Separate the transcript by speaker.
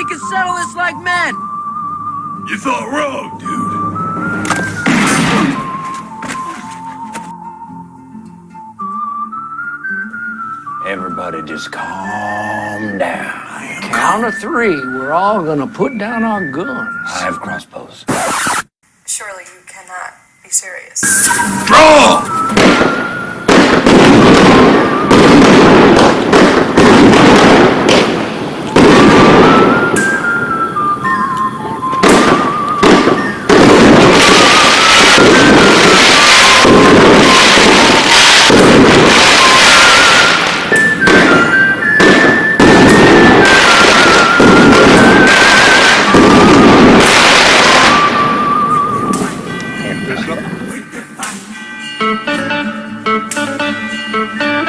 Speaker 1: can settle this like men.
Speaker 2: You thought wrong, dude.
Speaker 3: Everybody just calm down.
Speaker 4: Count of three, we're all gonna put down our guns.
Speaker 3: I have crossbows.
Speaker 5: Surely you cannot be serious.
Speaker 2: Draw!
Speaker 3: Hand this up.